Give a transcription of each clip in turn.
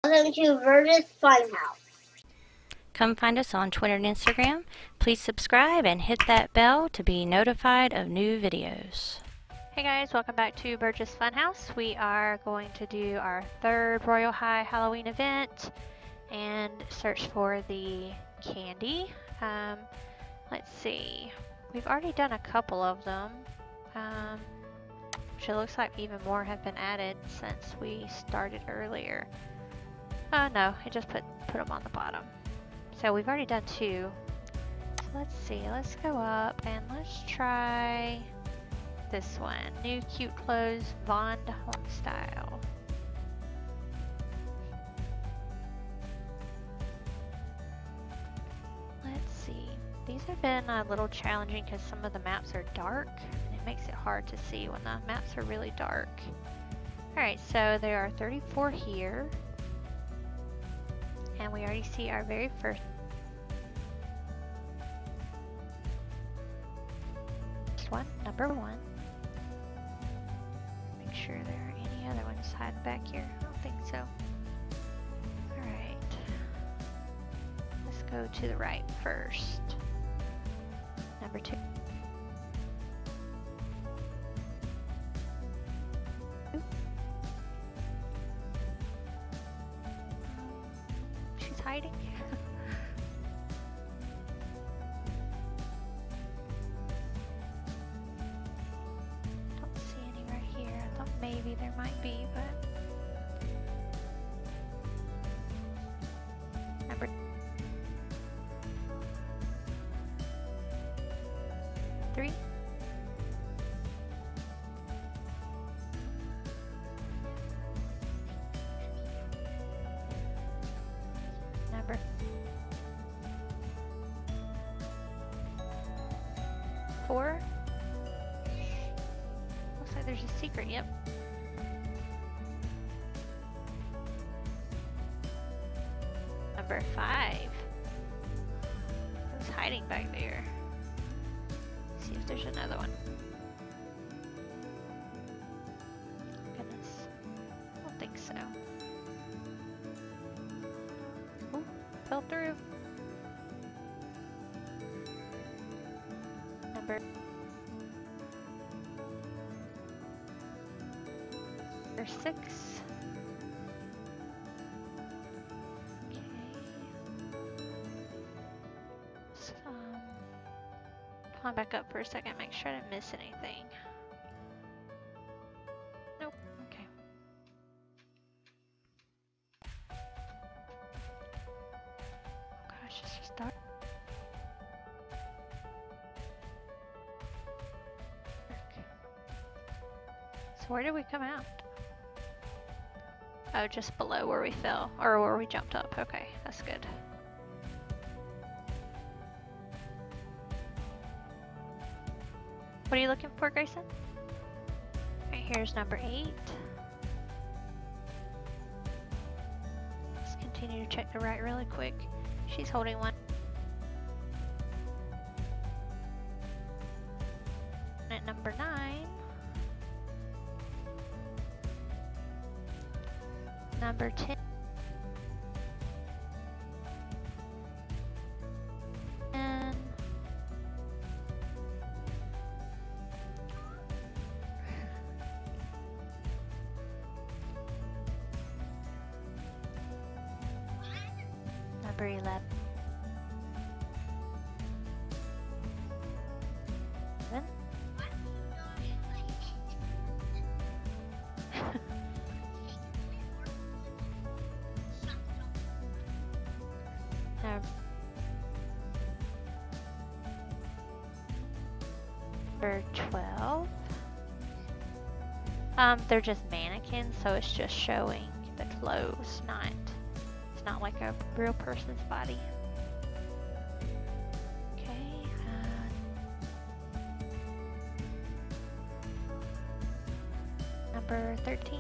Welcome to Burgess Funhouse. Come find us on Twitter and Instagram. Please subscribe and hit that bell to be notified of new videos. Hey guys, welcome back to Burgess Funhouse. We are going to do our third Royal High Halloween event and search for the candy. Let's see. We've already done a couple of them. Which it looks like even more have been added since we started earlier. No, it just put them on the bottom. So we've already done two. So let's see, let's go up and let's try this one. New cute clothes, Bond home style. Let's see. These have been a little challenging because some of the maps are dark and it makes it hard to see when the maps are really dark. Alright, so there are 34 here. And we already see our very first one, number one. Make sure there aren't any other ones hiding back here. I don't think so. Alright. Let's go to the right first. Number two. She's hiding. Don't see any right here. I thought maybe there might be, but number three. Number four. Looks like there's a secret, yep. Number five. Who's hiding back there? See if there's another one. Goodness. I don't think so. Ooh, fell through. Number six. Okay. So, climb back up for a second, make sure I didn't miss anything. Nope. Okay. Oh gosh, it's just dark. So where did we come out? Oh, just below where we fell, or where we jumped up. Okay, that's good. What are you looking for, Grayson? Right, here's number 8. Let's continue to check the right really quick. She's holding one. At number 9. Number 10. Number 11. Number 12. They're just mannequins, so it's just showing the clothes, it's not like a real person's body. Okay. Number 13.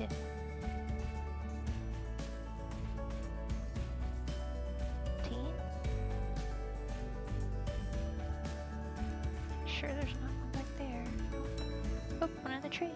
hidden. Make sure there's not one back there. Oh, one in the tree.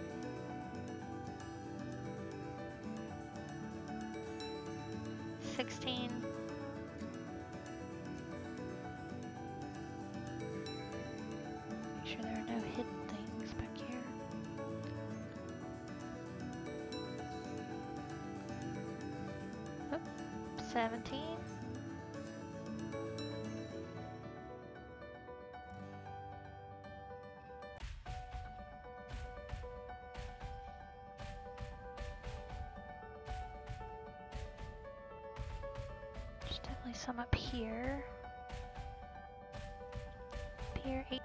$16. Make sure there are no hidden things back here. Oh, 17. There's definitely some up here. Up here, 8.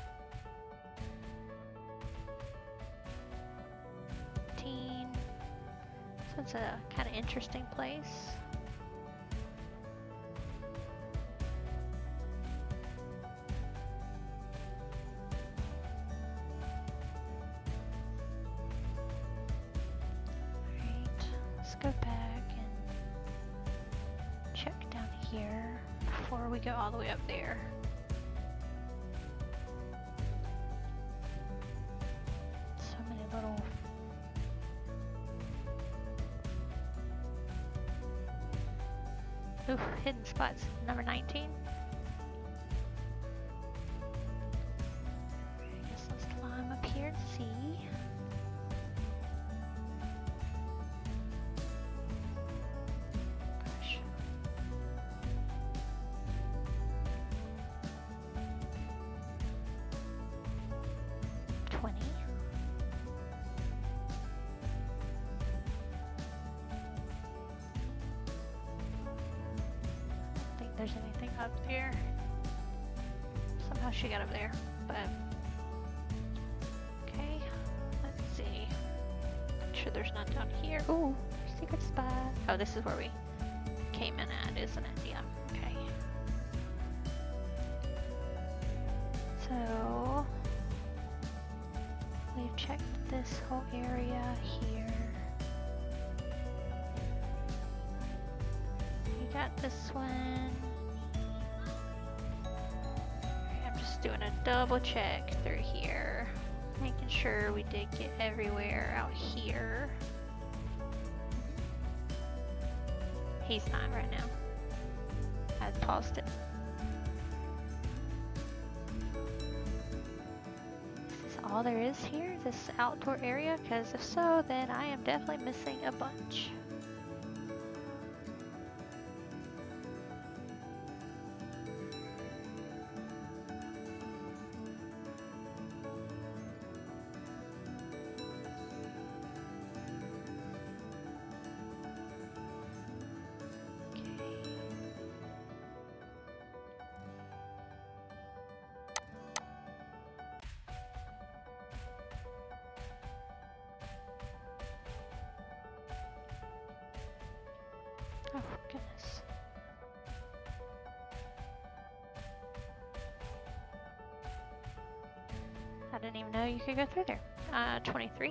So it's a kind of interesting place. Alright, let's go back and check down here before we go all the way up there. So many little ooh, hidden spots. Number 19. I guess let's climb up here and see. Gosh. $20. There's anything up there. Somehow she got up there, but okay, let's see. Make sure there's none down here. Ooh, secret spot. Oh, this is where we came in at, isn't it? Yeah, okay. So we've checked this whole area here. We got this one. I'm just doing a double check through here, making sure we did get everywhere out here. He's not right now. I paused it. Is this all there is here? This outdoor area? Because if so, then I am definitely missing a bunch. Oh, goodness. I didn't even know you could go through there. 23.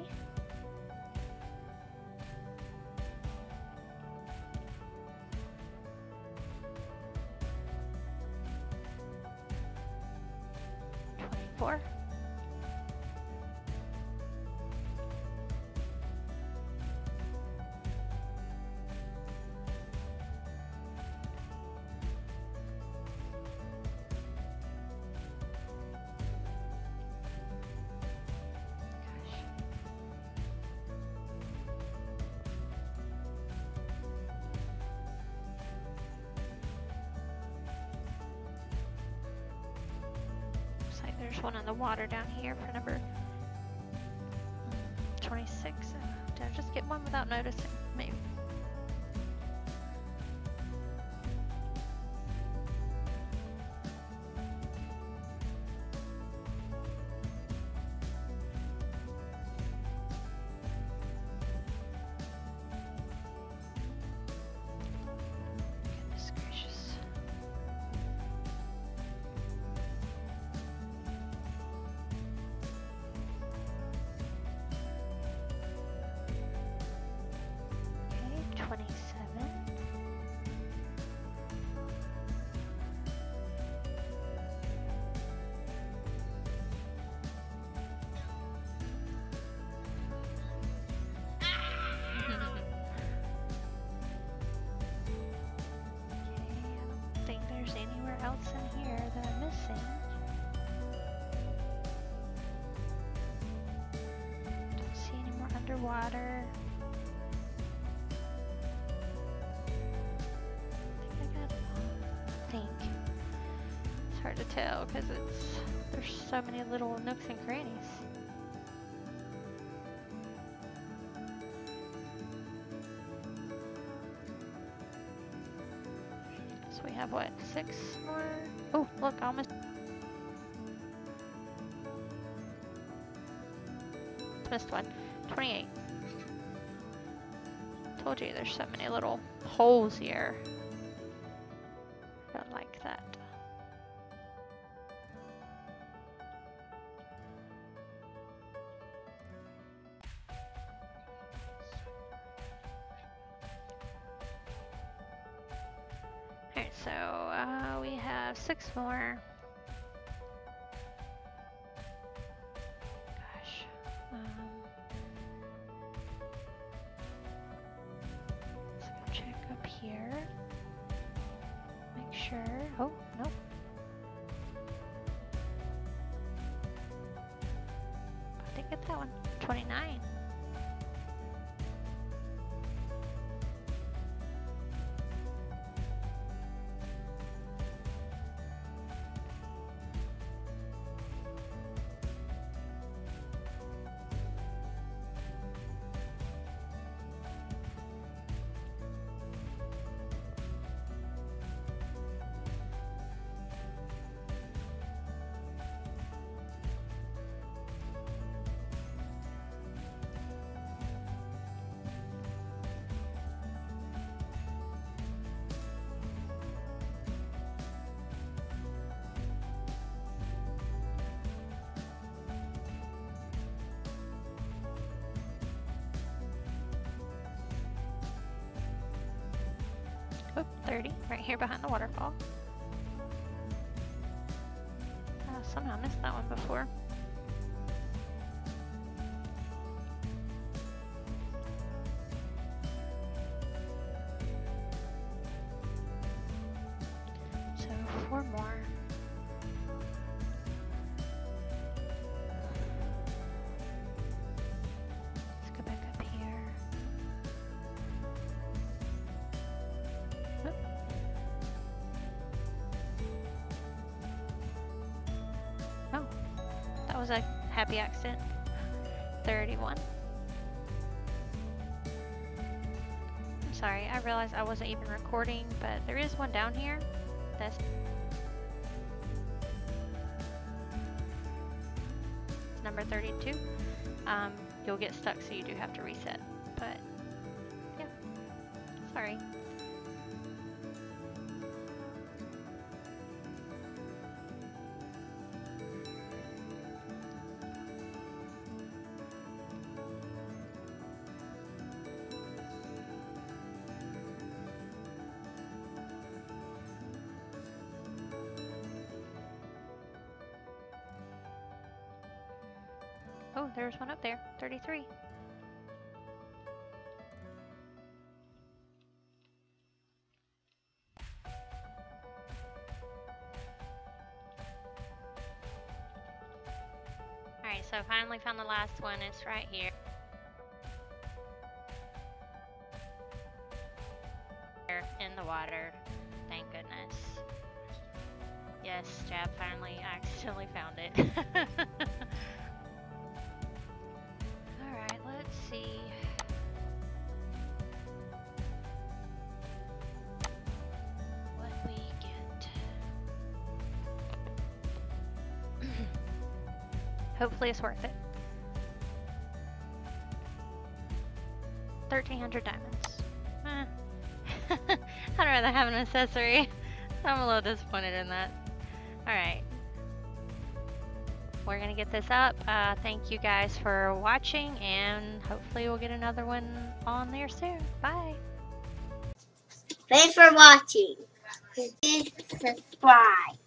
$24. Looks like there's one on the water down here for number 26. Did I just get one without noticing? Maybe. Goodness gracious. water. I think I got them all. I think. It's hard to tell because there's so many little nooks and crannies. So we have what, 6 more? Oh, look, I almost missed one. 28. Told you there's so many little holes here. Don't like that. Alright, so we have 6 more. Gosh. Let's go check up here. Make sure. Oh, nope. I did get that one. 29. Oh, 30, right here behind the waterfall. Somehow missed that one before. So 4 more. Let's go back up here. Oh, that was a happy accident. 31. I'm sorry, I realized I wasn't even recording, but there is one down here. That's number 32. You'll get stuck, so you do have to reset. But yeah, sorry. Oh, there's one up there, 33. Alright, so I finally found the last one. It's right here. In the water. Thank goodness. Yes, Jab finally accidentally found it. Alright, let's see. What we get. Hopefully it's worth it. 1,300 diamonds. I'd rather have an accessory. I'm a little disappointed in that. Alright. We're gonna get this up. Thank you guys for watching, and hopefully we'll get another one on there soon. Bye! Thanks for watching. Please subscribe.